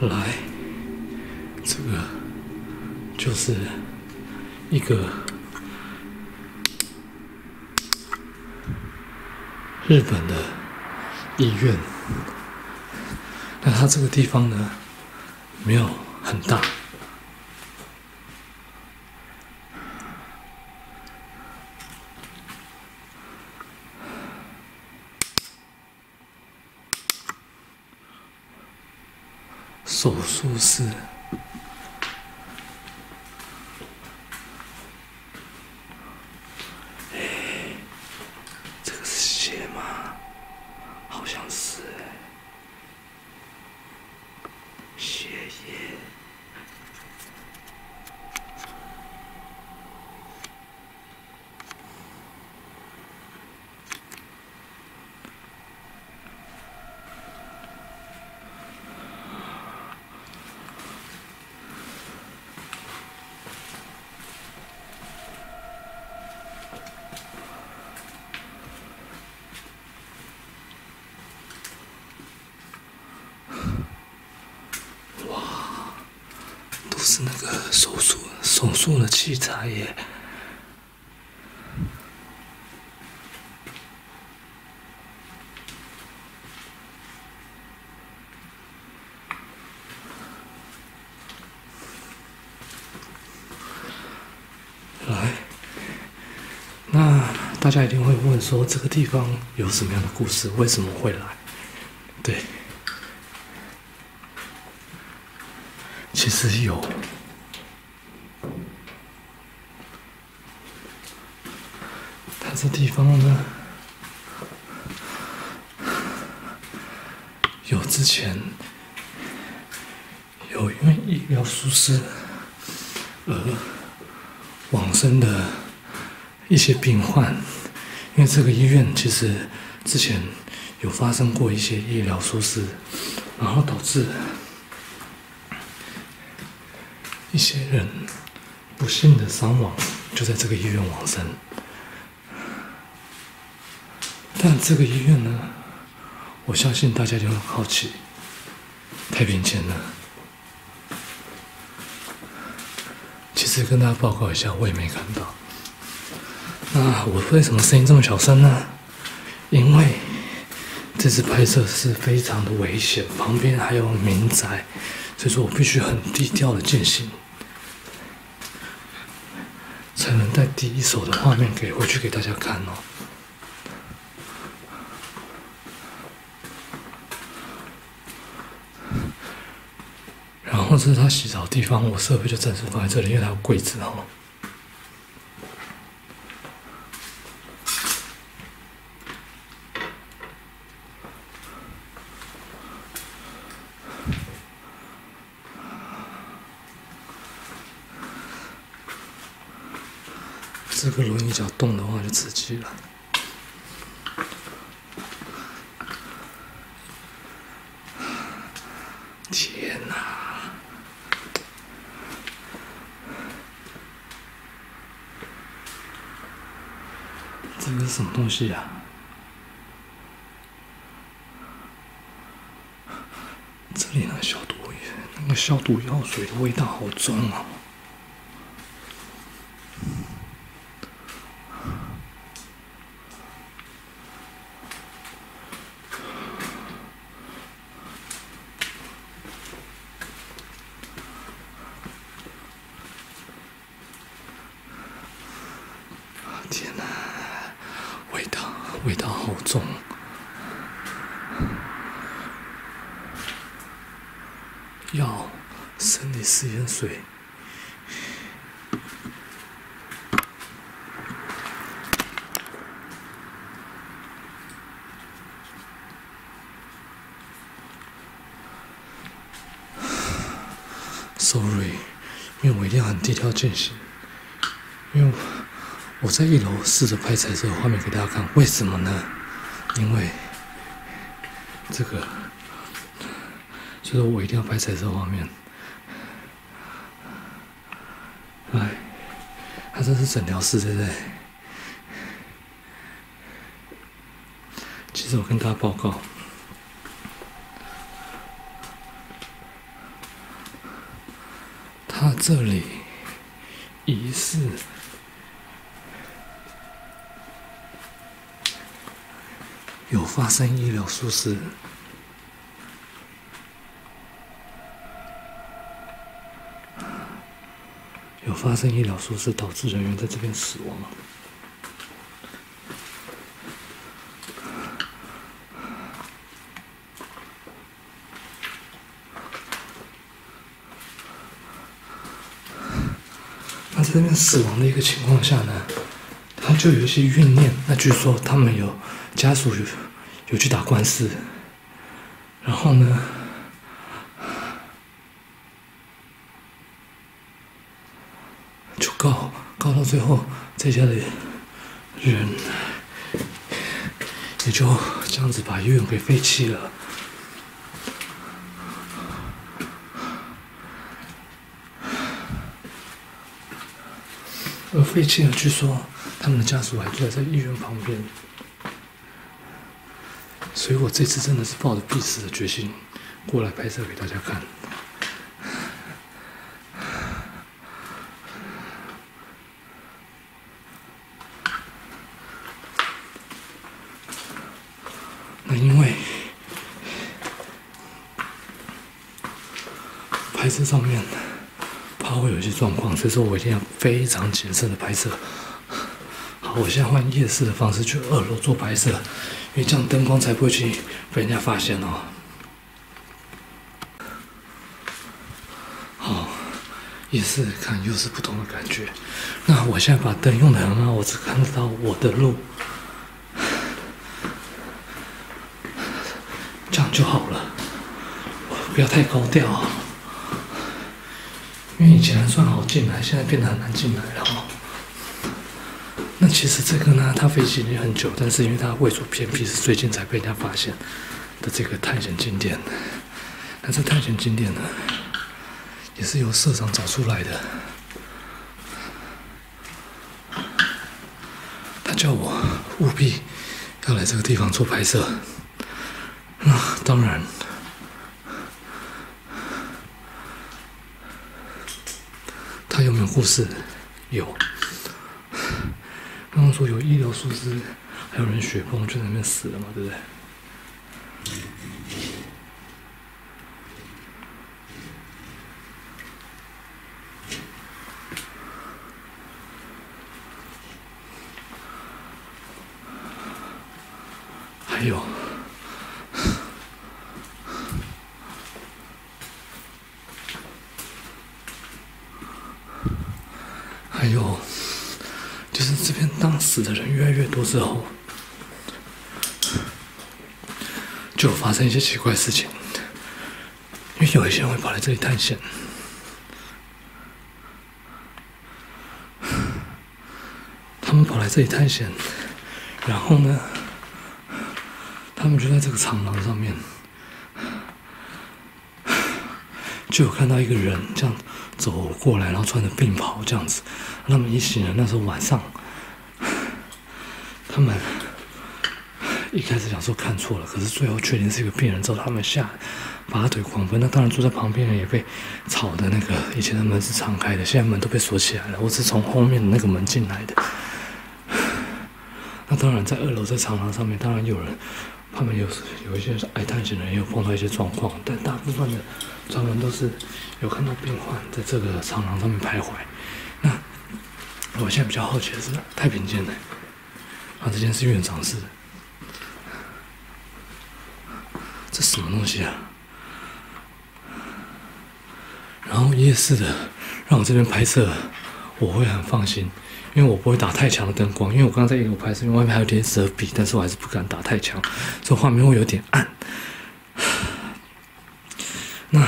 来，这个就是一个日本的医院。那它这个地方呢，没有很大，手术室。这个是血吗？好像是血液。都是那个手术的器材耶。来，那大家一定会问说，这个地方有什么样的故事？为什么会来？对，其实有。它这地方呢，有之前有因为医疗疏失而往生的一些病患，因为这个医院其实之前有发生过一些医疗疏失，然后导致一些人不幸的伤亡，就在这个医院往生。但这个医院呢，我相信大家就很好奇，太平间呢，其实跟大家报告一下，我也没看到。那我为什么声音这么小声呢？因为这次拍摄是非常的危险，旁边还有民宅，所以说我必须很低调的进行，才能带第一手的画面回去给大家看哦。然后这是他洗澡的地方，我设备就暂时放在这里，因为它有柜子哦。这个轮椅脚动的话就刺激了。天哪！这个是什么东西呀？这里那个消毒药水的味道好重啊！天哪，味道好重！药，生理食盐水。Sorry， 因为我一定要很低调进行，因为我在1楼试着拍彩色的画面给大家看，为什么呢？因为这个，所以说我一定要拍彩色画面。来，它这是诊疗室，对不对？其实我跟大家报告， 他这里疑似有发生医疗疏失，导致人员在这边死亡。那在这边死亡的一个情况下呢，他就有一些怨念。那据说他们家属有去打官司，然后呢，就告到最后，这家的人也就这样子把医院给废弃了。而废弃了，据说他们的家属还住在医院旁边，所以我这次真的是抱着必死的决心过来拍摄给大家看。那因为拍摄上面怕会有一些状况，所以说我一定要非常谨慎的拍摄。好，我现在换夜视的方式去2楼做拍摄，因为这样灯光才不会去被人家发现哦。好，夜视看又是不同的感觉。那我现在把灯用得很好，我只看得到我的路，这样就好了，不要太高调。因为以前还算好进来，现在变得很难进来了哦。那其实这个呢，它飞行已经很久，但是因为它位处偏僻，是最近才被人家发现的这个探险景点。那这探险景点呢，也是由社长找出来的。他叫我务必要来这个地方做拍摄。那当然。他有没有故事？有。刚刚说有医疗疏失，还有人雪崩就在那边死了嘛，对不对？还有。还有，就是这边当死的人越来越多之后，就有发生一些奇怪的事情。因为有一些人会跑来这里探险，他们跑来这里探险，然后呢，他们就在这个长廊上面，就有看到一个人这样走过来，然后穿着病袍这样子。他们一行人那时候晚上，他们一开始想说看错了，可是最后确定是一个病人之后，他们吓得拔腿狂奔。那当然住在旁边的人也被吵的那个，以前的门是敞开的，现在门都被锁起来了，我是从后面的那个门进来的。那当然在2楼在长廊上面，当然有人，他们有一些爱探险的人也有碰到一些状况，但大部分的传闻都是有看到病患在这个长廊上面徘徊。那我现在比较好奇的是太平间的，这间是院长室，这什么东西啊？然后夜视的让我这边拍摄，我会很放心，因为我不会打太强的灯光，因为我刚刚在1楼拍摄，因为外面还有点遮蔽，但是我还是不敢打太强，这画面会有点暗。那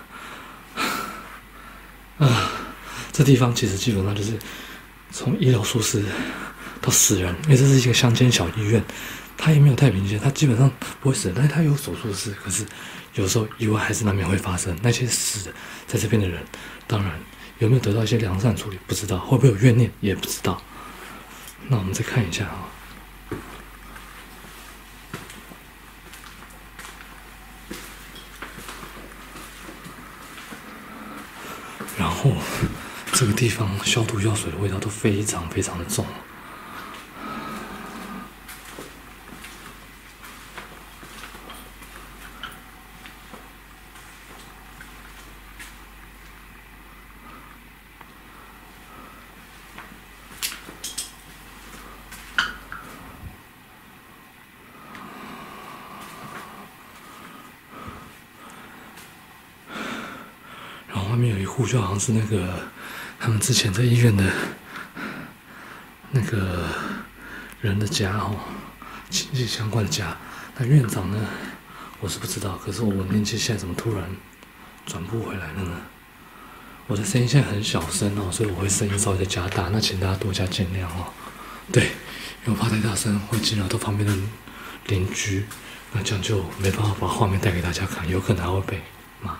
这地方其实基本上就是从医疗疏失到死人，因为这是一个乡间小医院，它也没有太平间，它基本上不会死人，但是它有手术室，可是有时候意外还是难免会发生。那些死的在这边的人，当然有没有得到一些良善处理不知道，会不会有怨念也不知道。那我们再看一下啊。然后后这个地方消毒药水的味道都非常非常的重。外面有一户，就好像是那个他们之前在医院的那个人的家哦，亲戚相关的家。那院长呢，我是不知道，可是我年纪现在怎么突然转不回来了呢？我的声音现在很小声哦，所以我会声音稍微再加大，那请大家多加见谅哦。对，因为我怕太大声会惊扰到旁边的邻居，那这样就没办法把画面带给大家看，有可能还会被骂。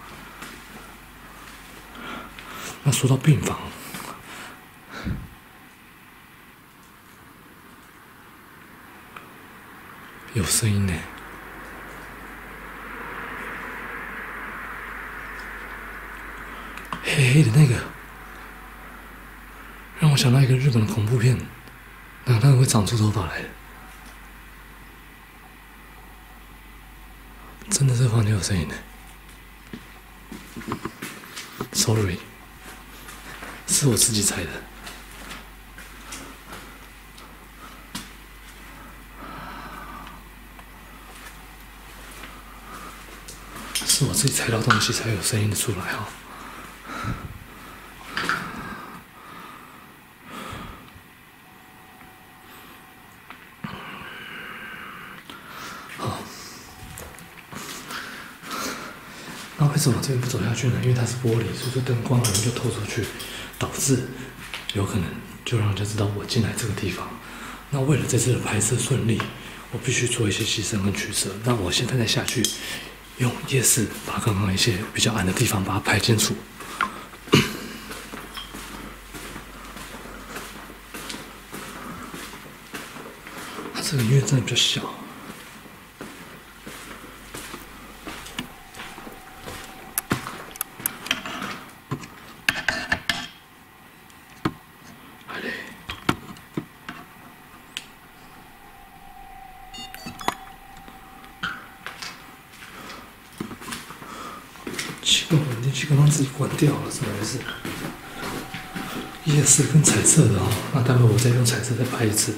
那说到病房，有声音呢，黑黑的那个，让我想到一个日本的恐怖片，那个会长出头发来的，真的这房间有声音呢。Sorry。是我自己猜的，是我自己猜到东西才有声音的出来哦。好，那为什么这边不走下去呢？因为它是玻璃，所以说灯光很容易就透出去。导致有可能就让人家知道我进来这个地方。那为了这次的拍摄顺利，我必须做一些牺牲跟取舍。那我现在再下去，用夜视把刚刚一些比较暗的地方把它拍清楚。它这个医院真的比较小。奇怪，我电器刚刚自己关掉了，怎么回事？夜视跟彩色的哦，那待会我再用彩色再拍一次。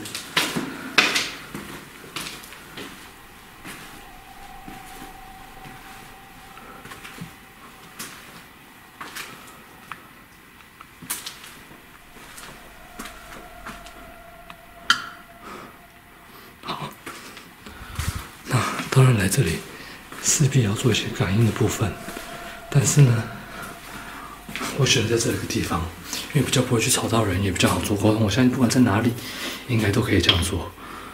好，那当然来这里势必要做一些感应的部分。但是呢，我选在这个地方，因为比较不会去吵到人，也比较好做沟通。我相信不管在哪里，应该都可以这样做。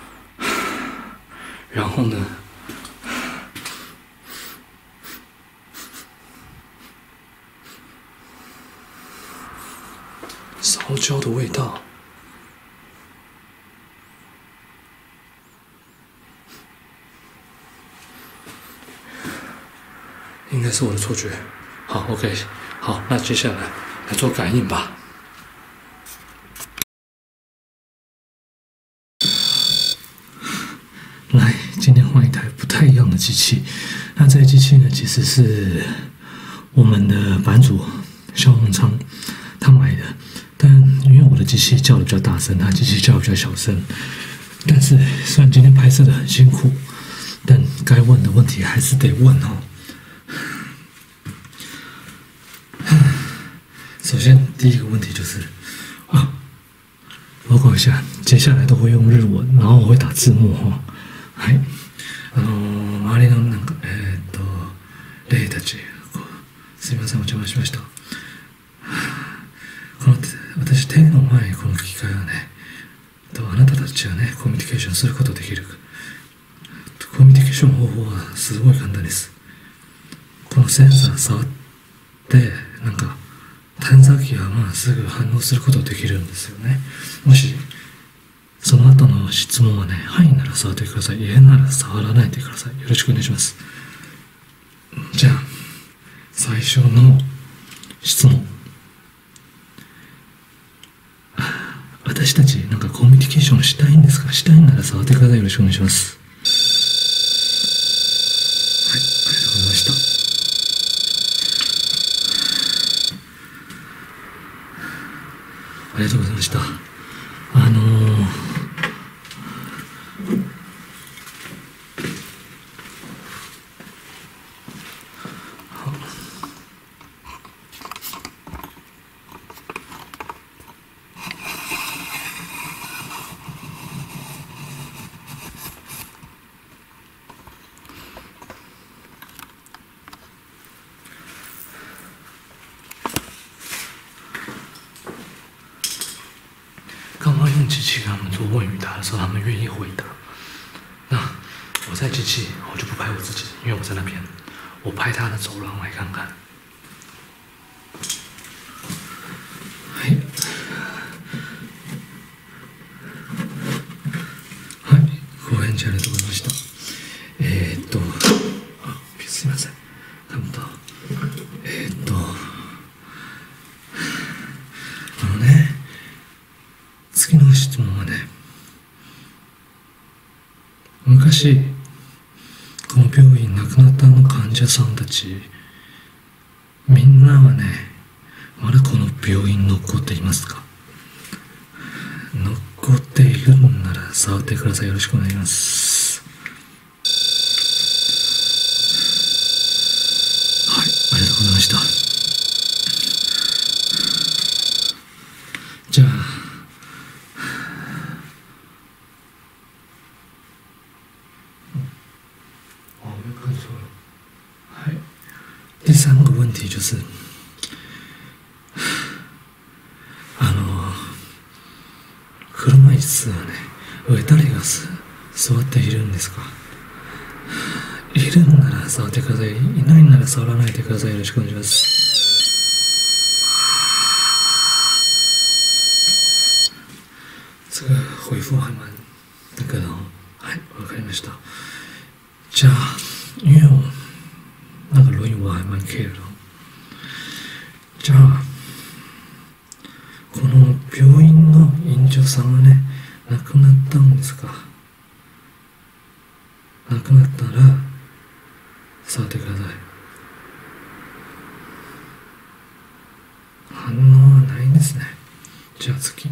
然后呢，烧焦的味道，应该是我的错觉。好 ，OK， 好，那接下来来做感应吧。来，今天换一台不太一样的机器。那这台机器呢，其实是我们的版主肖宏昌他买的，但因为我的机器叫的比较大声，他机器叫的比较小声。但是虽然今天拍摄的很辛苦，但该问的问题还是得问哦。首先，第一个问题就是报告一下，接下来都会用日文，然后我会打字幕哈。はい、周りのなんか霊たち、すみませんお邪魔しました。私手の前この機械はね、あなたたちはねコミュニケーションすることできる。コミュニケーション方法はすごい簡単です。このセンサー触ってなんか探査機はすぐ反応することができるんですよね。もしその後の質問はね、はいなら触ってください。いえなら触らないでください。よろしくお願いします。じゃあ最初の質問。 私たちなんかコミュニケーションしたいんですか？したいなら触ってください。よろしくお願いします。はい、ありがとうございました。ありがとうございました。刚刚用机器跟他们做问与答的时候，他们愿意回答。那我在机器，我就不拍我自己，因为我在那边，我拍他的走廊来看看。はい。はい、ご返事ありがとうございました。すいません。次の質問はね、昔この病院亡くなった患者さんたち、みんなはね、まだこの病院残っていますか？残っているんなら触ってください。よろしくお願いします。はい、ありがとうございました。じゃあ第三个问题就是，車椅子はね、上誰が座っているんですか？いるんなら触ってください。いないなら触らないでください。よろしくお願いします。这个回复还蛮那个的哦。はい、わかりました。じゃあ、因为我那个轮椅我还蛮 care 的。じゃあ、この病院の院長さんがね、亡くなったんですか？亡くなったら触ってください。反応はないんですね。じゃあ次。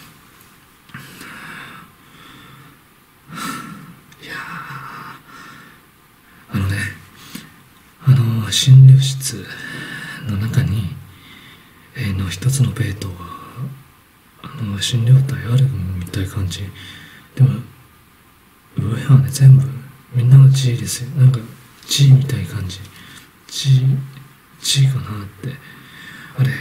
診療室の中に、の一つのベッドが診療台あるみたいな感じ。でも上はね、全部みんなが G ですよ。なんか G みたいな感じ。G かなって。あれ、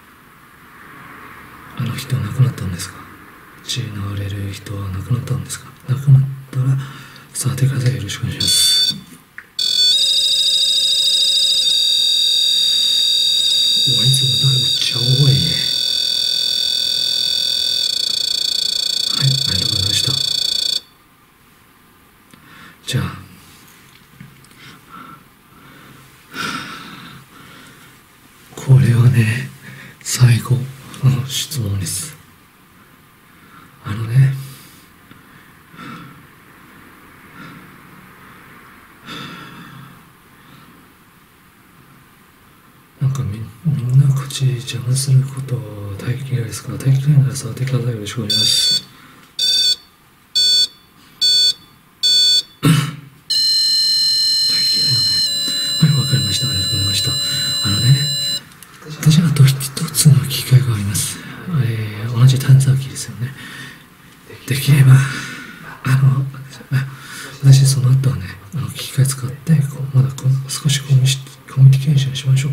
あの人亡くなったんですか？ G のれる人は亡くなったんですか？亡くなったら触ってください。よろしくお願いします。我一直闻到一股焦味耶。はい、ありがとうございました。じゃあ、これはね、最後の質問です。なんかみんな口邪魔すること大嫌いですから、大嫌いなら触ってください。よろしくお願いします。大嫌いよね。はい、わかりました。ありがとうございました。私あと一つの機会があります。同じ探査機ですよね。できれば私その後はね、機械使ってまだ少しコミュニケーションしましょう。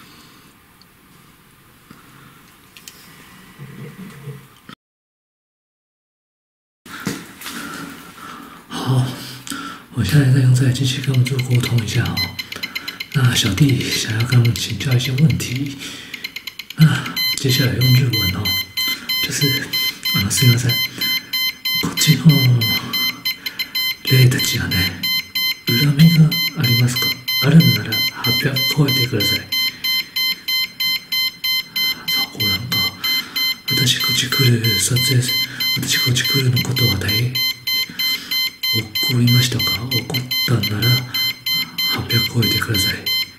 好，我现在在用这台机器跟我们做沟通一下哦。那小弟想要跟我们请教一些问题。那接下来用日文哦，就是すいません。こっちの霊たちはね、恨みがありますか？あるんなら800超えてください。そう、なんか私こち来る撮影、私こち来るのことは怒りましたか？怒ったんなら800超えてくださ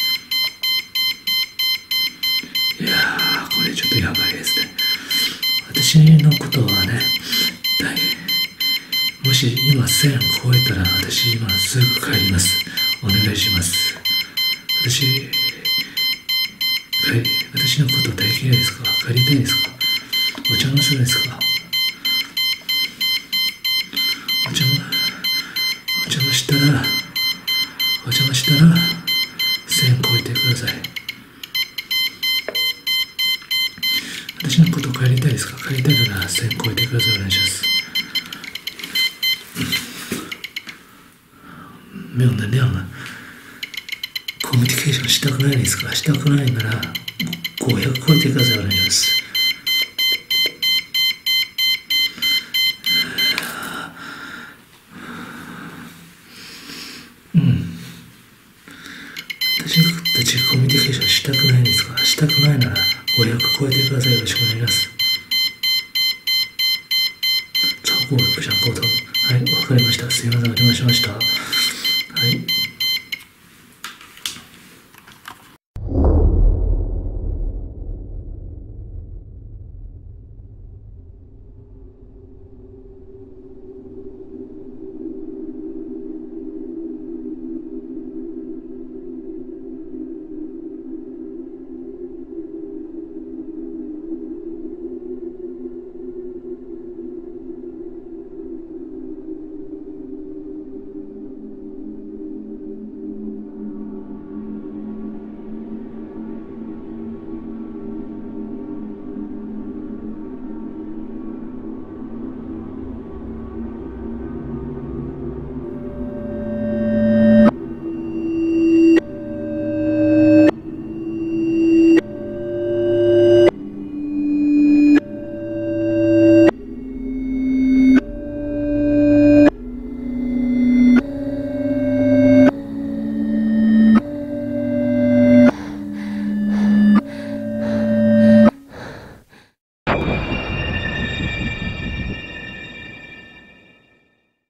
い。いやー、これちょっとやばいですね。私のことはね、もし今1000超えたら私今すぐ帰ります。お願いします。私のこと大嫌いですか？帰りたいですか？お邪魔するですか？お邪魔したら1000超えてください。私のこと帰りたいですか？帰りたいなら1000超えてください。お願いします。没有能量了。コミュニケーションしたくないですか？したくないなら500超えてください。お願いします。私たちコミュニケーションしたくないですか？したくないなら500超えてください。よろしくお願いします。超过了不想沟通。はい、わかりました。すいません、お邪魔しました。はい。